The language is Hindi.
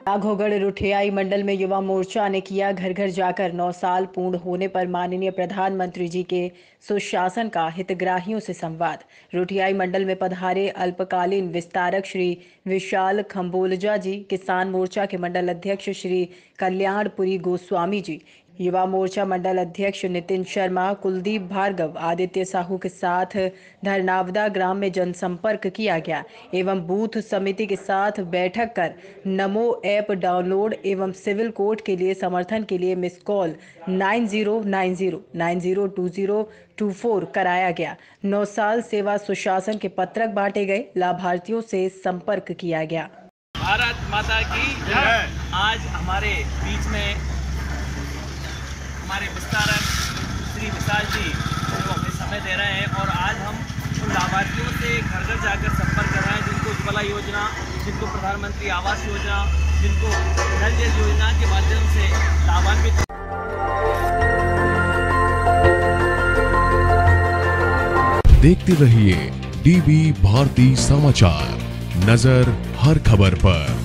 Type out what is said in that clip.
घोगड़ रुठियाई मंडल में युवा मोर्चा ने किया घर घर जाकर 9 साल पूर्ण होने पर माननीय प्रधानमंत्री जी के सुशासन का हितग्राहियों से संवाद। रुठियाई मंडल में पधारे अल्पकालीन विस्तारक श्री विशाल खम्बोलजा जी, किसान मोर्चा के मंडल अध्यक्ष श्री कल्याणपुरी गोस्वामी जी, युवा मोर्चा मंडल अध्यक्ष नितिन शर्मा, कुलदीप भार्गव, आदित्य साहू के साथ धरनावदा ग्राम में जनसंपर्क किया गया एवं बूथ समिति के साथ बैठक कर नमो ऐप डाउनलोड एवं सिविल कोर्ट के लिए समर्थन के लिए मिस कॉल 9090902024 कराया गया। 9 साल सेवा सुशासन के पत्रक बांटे गए, लाभार्थियों से संपर्क किया गया। भारत माता की जय। आज हमारे बीच में हमारे विस्तारक श्री विशाल जी जो अपने समय दे रहे हैं और आज हम उन लाभार्थियों से घर घर जाकर संपर्क कर रहे हैं जिनको उज्ज्वला योजना, जिनको प्रधानमंत्री आवास योजना, जिनको जल जल योजना के माध्यम से लाभान्वित। देखते रहिए डीबी भारती समाचार, नजर हर खबर पर।